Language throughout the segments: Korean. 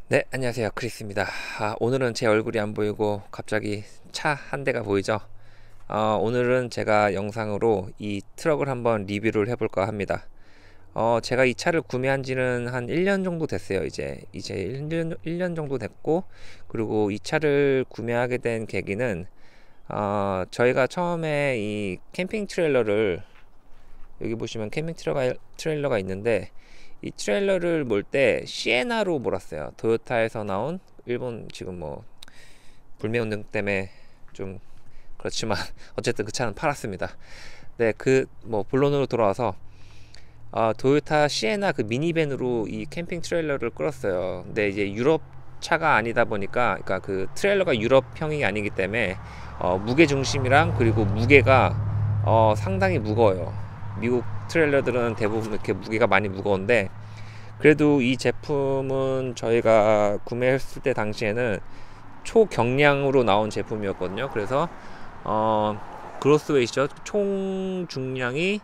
네, 안녕하세요. 크리스입니다. 오늘은 제 얼굴이 안 보이고 갑자기 차 한 대가 보이죠? 오늘은 제가 영상으로 이 트럭을 한번 리뷰를 해볼까 합니다. 제가 이 차를 구매한 지는 한 1년 정도 됐어요. 이제 1년 정도 됐고, 그리고 이 차를 구매하게 된 계기는, 저희가 처음에 이 캠핑 트레일러를, 여기 보시면 트레일러가 있는데, 이 트레일러를 몰 때 시에나로 몰았어요. 토요타에서 나온 일본, 지금 뭐 불매운동 때문에 좀 그렇지만 어쨌든 그 차는 팔았습니다. 네, 그 뭐 본론으로 돌아와서 토요타 시에나 그 미니밴으로 이 캠핑 트레일러를 끌었어요. 근데 이제 유럽 차가 아니다 보니까, 그러니까 그 트레일러가 유럽형이 아니기 때문에 무게 중심이랑, 그리고 무게가 상당히 무거워요. 미국 트레일러들은 대부분 이렇게 무게가 많이 무거운데, 그래도 이 제품은 저희가 구매했을 때 당시에는 초경량으로 나온 제품이었거든요. 그래서 그로스웨이트죠. 총 중량이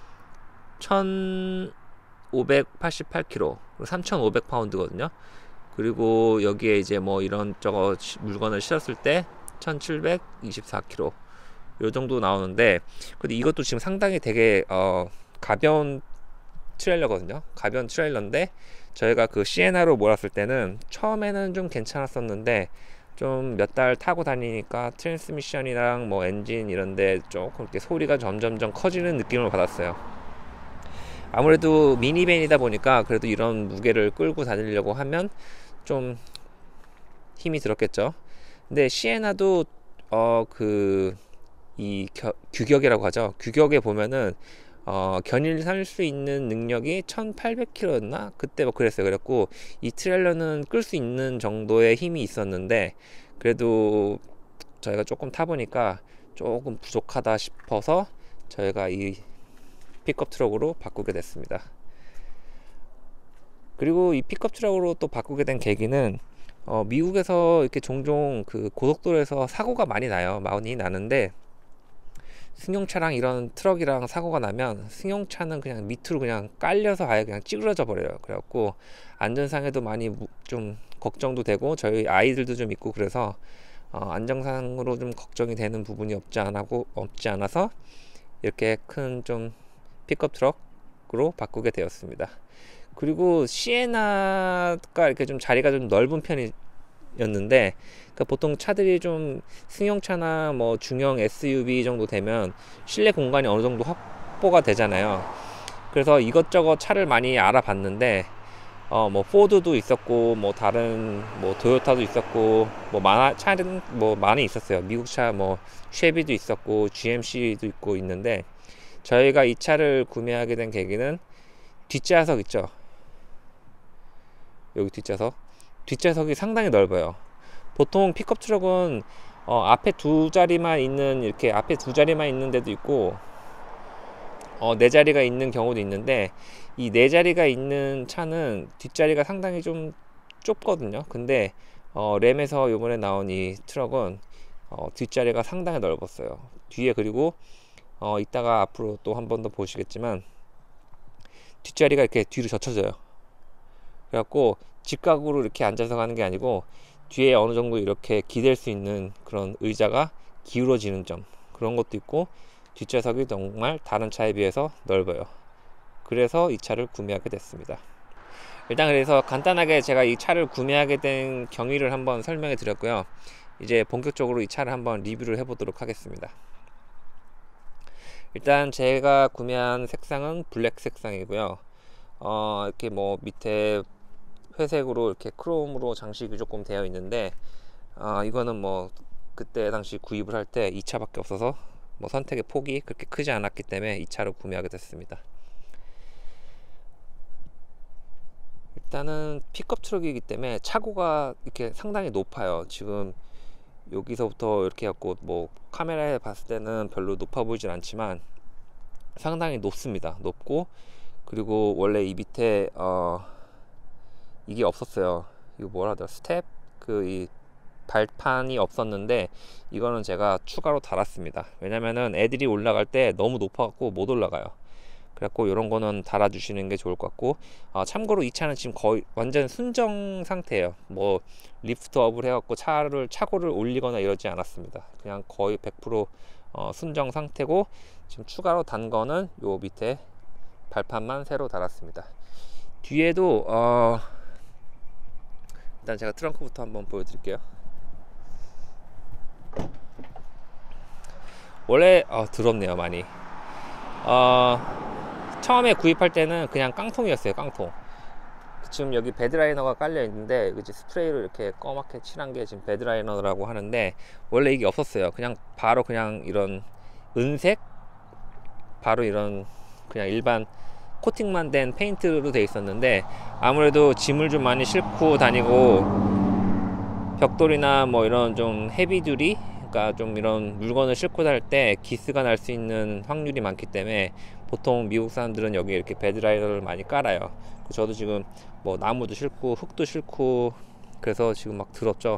1588kg, 3500파운드거든요. 그리고 여기에 이제 뭐 이런저것 물건을 실었을 때 1724kg 요 정도 나오는데, 근데 이것도 지금 상당히 되게 가벼운 트레일러거든요. 가벼운 트레일러인데, 저희가 그 시에나로 몰았을 때는 처음에는 좀 괜찮았었는데, 좀 몇 달 타고 다니니까 트랜스미션이랑 뭐 엔진 이런데 조금 이렇게 소리가 점점점 커지는 느낌을 받았어요. 아무래도 미니밴이다 보니까 그래도 이런 무게를 끌고 다니려고 하면 좀 힘이 들었겠죠. 근데 시에나도 그 이 규격이라고 하죠. 규격에 보면은 견인을 살 수 있는 능력이 1800kg였나? 그때 뭐 그랬어요. 그랬고, 이 트레일러는 끌 수 있는 정도의 힘이 있었는데, 그래도 저희가 조금 타보니까 조금 부족하다 싶어서 저희가 이 픽업 트럭으로 바꾸게 됐습니다. 그리고 이 픽업 트럭으로 또 바꾸게 된 계기는, 미국에서 이렇게 종종 그 고속도로에서 사고가 많이 나는데, 승용차랑 이런 트럭이랑 사고가 나면 승용차는 그냥 밑으로 그냥 깔려서 아예 그냥 찌그러져 버려요. 그래갖고 안전상에도 많이 좀 걱정도 되고, 저희 아이들도 좀 있고, 그래서 안정상으로 좀 걱정이 되는 부분이 없지 않아서 이렇게 큰 좀 픽업 트럭으로 바꾸게 되었습니다. 그리고 시에나가 이렇게 좀 자리가 좀 넓은 편이었는데, 그러니까 보통 차들이 좀 승용차나 뭐 중형 SUV 정도 되면 실내 공간이 어느 정도 확보가 되잖아요. 그래서 이것저것 차를 많이 알아봤는데, 뭐 포드도 있었고, 뭐 다른 뭐 도요타도 있었고, 뭐 차는 뭐 많이 있었어요. 미국 차 뭐 쉐비도 있었고, GMC도 있고 있는데, 저희가 이 차를 구매하게 된 계기는 뒷좌석 있죠. 여기 뒷좌석이 상당히 넓어요. 보통 픽업 트럭은 앞에 두 자리만 있는 데도 있고, 네 자리가 있는 경우도 있는데, 이 네 자리가 있는 차는 뒷자리가 상당히 좀 좁거든요. 근데 램에서 이번에 나온 이 트럭은 뒷자리가 상당히 넓었어요. 뒤에, 그리고 이따가 앞으로 또 한 번 더 보시겠지만 뒷자리가 이렇게 뒤로 젖혀져요. 그래갖고 직각으로 이렇게 앉아서 가는 게 아니고, 뒤에 어느 정도 이렇게 기댈 수 있는 그런 의자가 기울어지는 점, 그런 것도 있고, 뒷좌석이 정말 다른 차에 비해서 넓어요. 그래서 이 차를 구매하게 됐습니다. 일단 그래서 간단하게 제가 이 차를 구매하게 된 경위를 한번 설명해 드렸고요. 이제 본격적으로 이 차를 한번 리뷰를 해보도록 하겠습니다. 일단 제가 구매한 색상은 블랙 색상이고요. 이렇게 뭐 밑에 회색으로 이렇게 크롬으로 장식이 조금 되어 있는데, 이거는 뭐 그때 당시 구입을 할 때 이 차밖에 없어서 뭐 선택의 폭이 그렇게 크지 않았기 때문에 이 차를 구매하게 됐습니다. 일단은 픽업 트럭이기 때문에 차고가 이렇게 상당히 높아요. 지금 여기서부터 이렇게 갖고 뭐 카메라에 봤을 때는 별로 높아 보이진 않지만 상당히 높습니다. 높고, 그리고 원래 이 밑에 이게 없었어요. 이거 뭐라 하더라, 스텝, 그 이 발판이 없었는데, 이거는 제가 추가로 달았습니다. 왜냐면은 애들이 올라갈 때 너무 높아갖고 못 올라가요. 그래갖고 이런 거는 달아주시는 게 좋을 것 같고, 참고로 이 차는 지금 거의 완전 순정 상태예요. 뭐 리프트업을 해갖고 차고를 올리거나 이러지 않았습니다. 그냥 거의 100% 순정 상태고, 지금 추가로 단 거는 요 밑에 발판만 새로 달았습니다. 뒤에도 일단 제가 트렁크부터 한번 보여드릴게요. 원래 더럽네요 많이. 처음에 구입할 때는 그냥 깡통이었어요, 깡통. 지금 여기 베드라이너가 깔려 있는데 이제 스프레이로 이렇게 검맣게 칠한 게 지금 베드라이너라고 하는데, 원래 이게 없었어요. 그냥 바로 그냥 이런 은색, 바로 이런 그냥 일반 코팅만 된 페인트로 되어 있었는데, 아무래도 짐을 좀 많이 싣고 다니고 벽돌이나 뭐 이런 좀 헤비듀리, 그러니까 좀 이런 물건을 싣고 다닐 때 기스가 날 수 있는 확률이 많기 때문에 보통 미국 사람들은 여기 이렇게 베드라이너를 많이 깔아요. 저도 지금 뭐 나무도 싣고 흙도 싣고 그래서 지금 막 더럽죠.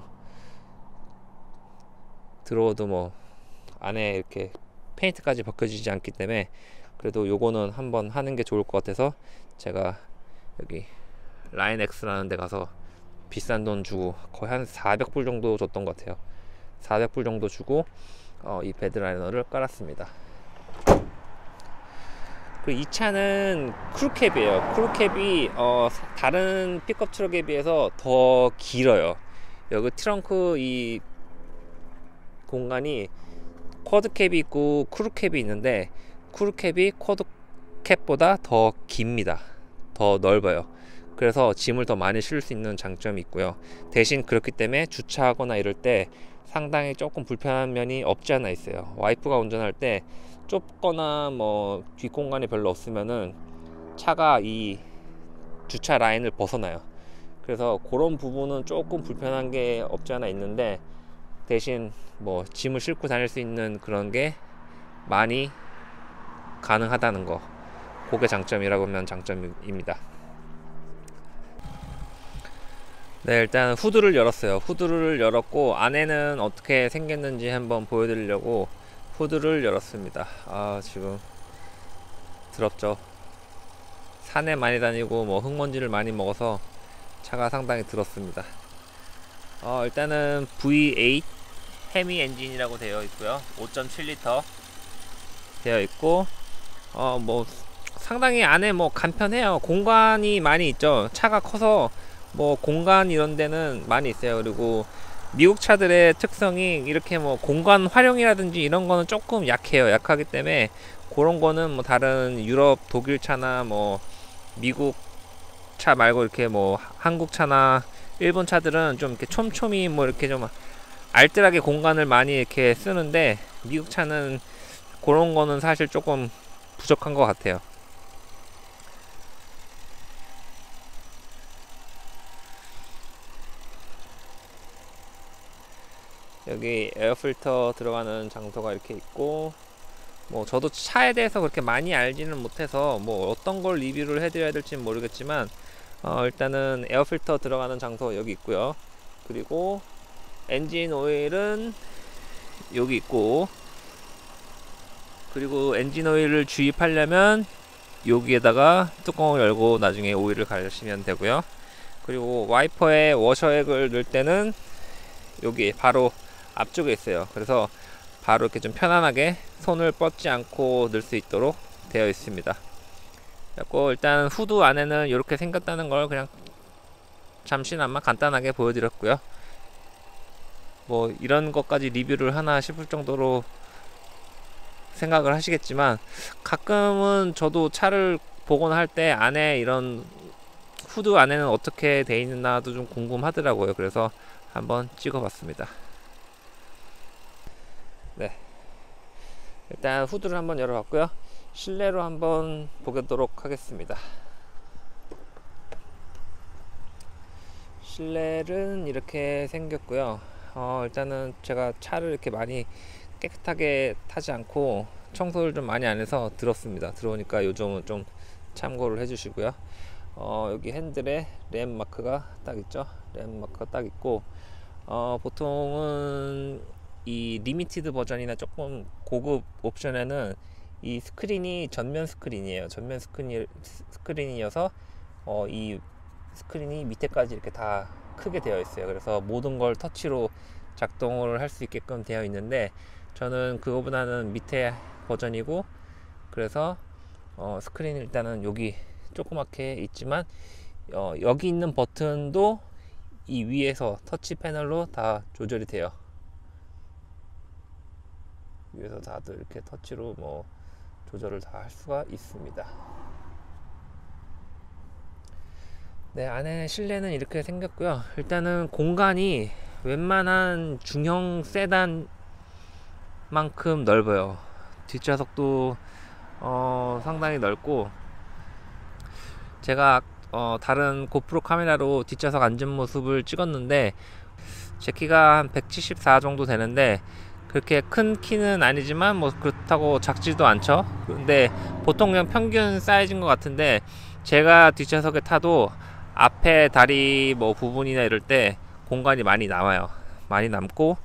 들어도 뭐 안에 이렇게 페인트까지 벗겨지지 않기 때문에 그래도 요거는 한번 하는 게 좋을 것 같아서 제가 여기 라인X라는 데 가서 비싼 돈 주고 거의 한 400불 정도 줬던 것 같아요. 400불 정도 주고 이 베드라이너를 깔았습니다. 그리고 이 차는 크루캡이에요. 크루캡이 다른 픽업 트럭에 비해서 더 길어요. 여기 트렁크 이 공간이 쿼드캡이 있고 크루캡이 있는데, 크루캡이 쿼드캡보다 더 깁니다. 더 넓어요. 그래서 짐을 더 많이 실을 수 있는 장점이 있고요. 대신 그렇기 때문에 주차하거나 이럴 때 상당히 조금 불편한 면이 없지 않아 있어요. 와이프가 운전할 때 좁거나 뭐 뒷공간이 별로 없으면은 차가 이 주차 라인을 벗어나요. 그래서 그런 부분은 조금 불편한 게 없지 않아 있는데, 대신 뭐 짐을 싣고 다닐 수 있는 그런 게 많이 가능하다는 거, 그게 장점이라고 하면 장점입니다. 네, 일단 후드를 열었어요. 후드를 열었고 안에는 어떻게 생겼는지 한번 보여드리려고 후드를 열었습니다. 지금 더럽죠. 산에 많이 다니고 뭐 흙먼지를 많이 먹어서 차가 상당히 더럽습니다. 일단은 V8 헤미 엔진이라고 되어 있고요. 5.7L 되어 있고, 뭐 상당히 안에 뭐 간편해요. 공간이 많이 있죠. 차가 커서 뭐 공간 이런 데는 많이 있어요. 그리고 미국 차들의 특성이 이렇게 뭐 공간 활용이라든지 이런 거는 조금 약해요. 약하기 때문에 그런 거는 뭐 다른 유럽, 독일 차나 뭐 미국 차 말고 이렇게 뭐 한국 차나 일본 차들은 좀 이렇게 촘촘히 뭐 이렇게 좀 알뜰하게 공간을 많이 이렇게 쓰는데, 미국 차는 그런 거는 사실 조금 부족한 것 같아요. 여기 에어필터 들어가는 장소가 이렇게 있고, 뭐 저도 차에 대해서 그렇게 많이 알지는 못해서 뭐 어떤 걸 리뷰를 해드려야 될지는 모르겠지만, 일단은 에어필터 들어가는 장소 여기 있고요. 그리고 엔진 오일은 여기 있고, 그리고 엔진 오일을 주입하려면 여기에다가 뚜껑을 열고 나중에 오일을 가시면 되고요. 그리고 와이퍼에 워셔액을 넣을 때는 여기 바로 앞쪽에 있어요. 그래서 바로 이렇게 좀 편안하게 손을 뻗지 않고 넣을 수 있도록 되어 있습니다. 그리고 일단 후드 안에는 이렇게 생겼다는 걸 그냥 잠시나마 간단하게 보여드렸고요. 뭐 이런 것까지 리뷰를 하나 싶을 정도로 생각을 하시겠지만, 가끔은 저도 차를 보거나 할 때 안에 이런 후드 안에는 어떻게 돼 있나도 좀 궁금하더라고요. 그래서 한번 찍어봤습니다. 네, 일단 후드를 한번 열어봤고요. 실내로 한번 보도록 하겠습니다. 실내는 이렇게 생겼고요. 일단은 제가 차를 이렇게 많이 깨끗하게 타지 않고 청소를 좀 많이 안 해서 더럽습니다. 들어오니까 요즘은 좀 참고를 해주시고요. 여기 핸들에 램 마크가 딱 있죠. 램 마크가 딱 있고, 보통은 이 리미티드 버전이나 조금 고급 옵션에는 이 스크린이 전면 스크린이에요. 전면 스크린이어서 이 스크린이 밑에까지 이렇게 다 크게 되어 있어요. 그래서 모든 걸 터치로 작동을 할 수 있게끔 되어 있는데, 저는 그거보다는 밑에 버전이고, 그래서 스크린 일단은 여기 조그맣게 있지만 여기 있는 버튼도 이 위에서 터치 패널로 다 조절이 돼요. 위에서 다들 이렇게 터치로 뭐 조절을 다 할 수가 있습니다. 네, 안에 실내는 이렇게 생겼고요. 일단은 공간이 웬만한 중형 세단만큼 넓어요. 뒷좌석도 상당히 넓고, 제가 다른 고프로 카메라로 뒷좌석 앉은 모습을 찍었는데, 제 키가 한 174 정도 되는데 그렇게 큰 키는 아니지만 뭐 그렇다고 작지도 않죠. 근데 보통 그냥 평균 사이즈인 것 같은데, 제가 뒷좌석에 타도 앞에 다리 뭐 부분이나 이럴 때 공간이 많이 남아요. 많이 남고,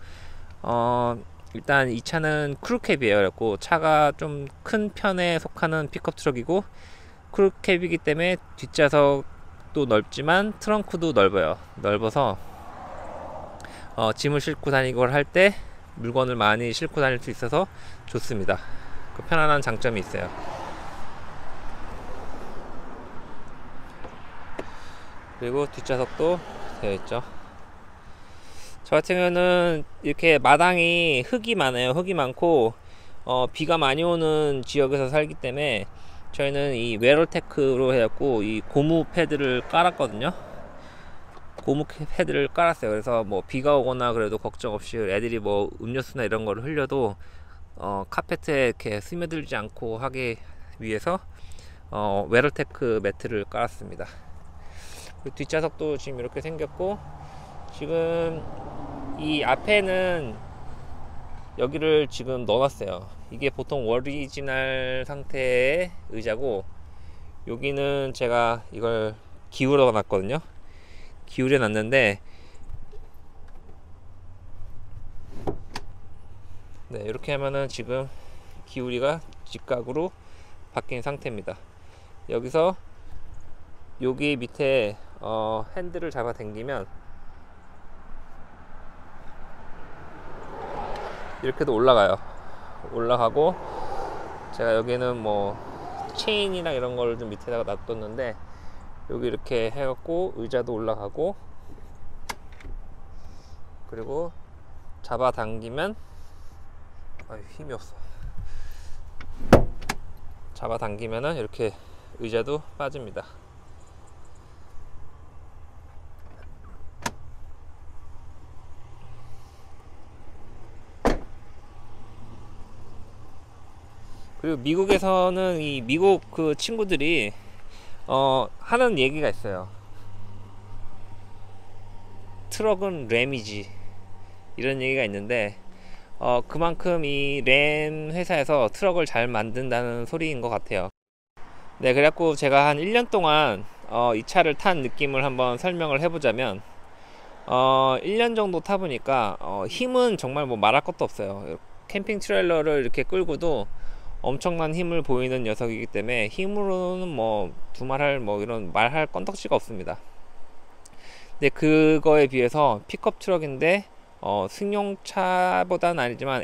일단 이 차는 크루캡이에요. 그래갖고 차가 좀 큰 편에 속하는 픽업 트럭이고, 크루캡이기 때문에 뒷좌석도 넓지만 트렁크도 넓어서 짐을 싣고 다니고 할 때 물건을 많이 싣고 다닐 수 있어서 좋습니다. 그 편안한 장점이 있어요. 그리고 뒷좌석도 되어 있죠. 저 같은 경우는 이렇게 마당이 흙이 많아요. 흙이 많고 비가 많이 오는 지역에서 살기 때문에 저희는 이 웨럴테크로 해갖고 이 고무 패드를 깔았거든요. 고무 패드를 깔았어요. 그래서 뭐 비가 오거나 그래도 걱정 없이 애들이 뭐 음료수나 이런 거를 흘려도 카페트에 이렇게 스며들지 않고 하기 위해서 웨럴테크 매트를 깔았습니다. 뒷좌석도 지금 이렇게 생겼고, 지금 이 앞에는 여기를 지금 넣어놨어요. 이게 보통 오리지널 상태의 의자고, 여기는 제가 이걸 기울여 놨거든요. 기울여 놨는데, 네, 이렇게 하면은 지금 기울이가 직각으로 바뀐 상태입니다. 여기서 여기 밑에 핸들을 잡아 당기면 이렇게도 올라가고, 제가 여기는 뭐 체인이나 이런 거를 좀 밑에다가 놔뒀는데, 여기 이렇게 해갖고 의자도 올라가고, 그리고 잡아 당기면 힘이 없어. 잡아 당기면은 이렇게 의자도 빠집니다. 그리고 미국에서는 이 미국 그 친구들이 하는 얘기가 있어요. 트럭은 램이지, 이런 얘기가 있는데, 그만큼 이 램 회사에서 트럭을 잘 만든다는 소리인 것 같아요. 네, 그래갖고 제가 한 1년 동안 이 차를 탄 느낌을 한번 설명을 해보자면, 1년 정도 타보니까 힘은 정말 뭐 말할 것도 없어요. 캠핑 트레일러를 이렇게 끌고도 엄청난 힘을 보이는 녀석이기 때문에 힘으로는 뭐 두말할 뭐 이런 말할 건덕지가 없습니다. 근데 그거에 비해서 픽업 트럭인데 승용차보다는 아니지만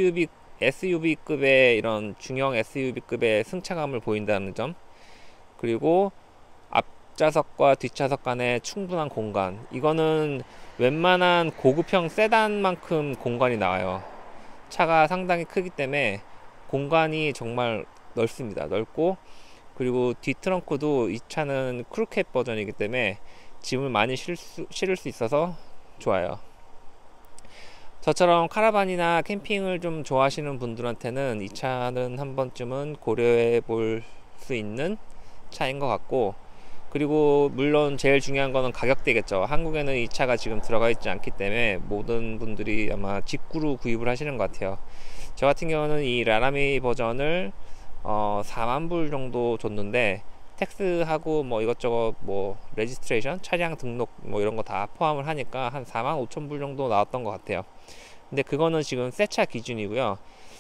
SUV급의 이런 중형 SUV급의 승차감을 보인다는 점, 그리고 앞좌석과 뒷좌석 간에 충분한 공간, 이거는 웬만한 고급형 세단만큼 공간이 나와요. 차가 상당히 크기 때문에 공간이 정말 넓고, 그리고 뒷 트렁크도 이 차는 크루캡 버전이기 때문에 짐을 많이 실을 수 있어서 좋아요. 저처럼 카라반이나 캠핑을 좀 좋아하시는 분들한테는 이 차는 한 번쯤은 고려해 볼 수 있는 차인 것 같고, 그리고 물론 제일 중요한 거는 가격대겠죠. 한국에는 이 차가 지금 들어가 있지 않기 때문에 모든 분들이 아마 직구로 구입을 하시는 것 같아요. 저 같은 경우는 이 라라미 버전을 4만 불 정도 줬는데, 텍스하고 뭐 이것저것 뭐 레지스트레이션, 차량 등록 뭐 이런 거 다 포함을 하니까 한 4만 5천 불 정도 나왔던 것 같아요. 근데 그거는 지금 새 차 기준이고요.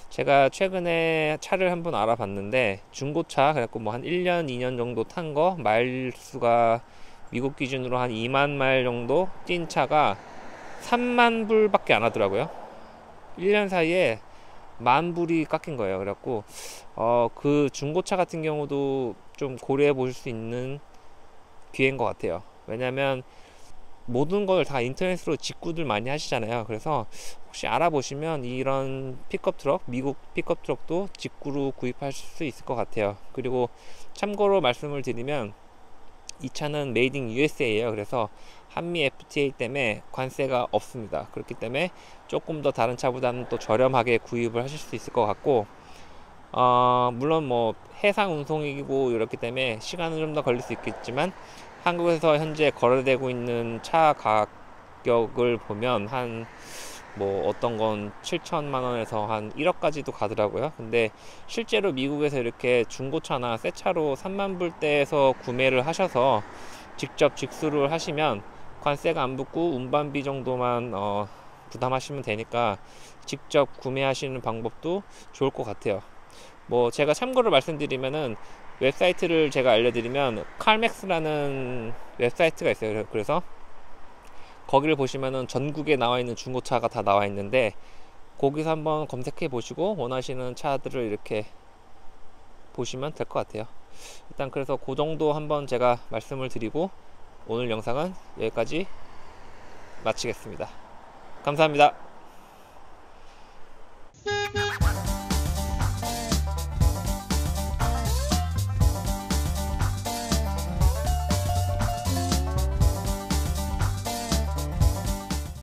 제가 최근에 차를 한번 알아봤는데 중고차 그래갖고 뭐 한 1년 2년 정도 탄 거 마일수가 미국 기준으로 한 2만 마일 정도 뛴 차가 3만 불밖에 안 하더라고요. 1년 사이에 만 불이 깎인 거예요. 그래갖고 그 중고차 같은 경우도 좀 고려해 보실 수 있는 기회인 것 같아요. 왜냐면 모든 걸 다 인터넷으로 직구들 많이 하시잖아요. 그래서 혹시 알아보시면 이런 픽업 트럭, 미국 픽업 트럭도 직구로 구입하실 수 있을 것 같아요. 그리고 참고로 말씀을 드리면 이 차는 메이드 인 USA예요. 그래서 한미 FTA 때문에 관세가 없습니다. 그렇기 때문에 조금 더 다른 차보다는 또 저렴하게 구입을 하실 수 있을 것 같고, 물론 뭐 해상 운송이고 이렇기 때문에 시간은 좀 더 걸릴 수 있겠지만 한국에서 현재 거래되고 있는 차 가격을 보면 한 뭐 어떤 건 7천만 원에서 한 1억까지도 가더라고요. 근데 실제로 미국에서 이렇게 중고차나 새 차로 3만 불대에서 구매를 하셔서 직접 직수를 하시면 관세가 안 붙고 운반비 정도만 부담하시면 되니까 직접 구매하시는 방법도 좋을 것 같아요. 뭐 제가 참고로 말씀드리면은 웹사이트를 제가 알려드리면 칼맥스라는 웹사이트가 있어요. 그래서 거기를 보시면은 전국에 나와 있는 중고차가 다 나와 있는데 거기서 한번 검색해 보시고 원하시는 차들을 이렇게 보시면 될 것 같아요. 일단 그래서 그 정도 한번 제가 말씀을 드리고 오늘 영상은 여기까지 마치겠습니다. 감사합니다.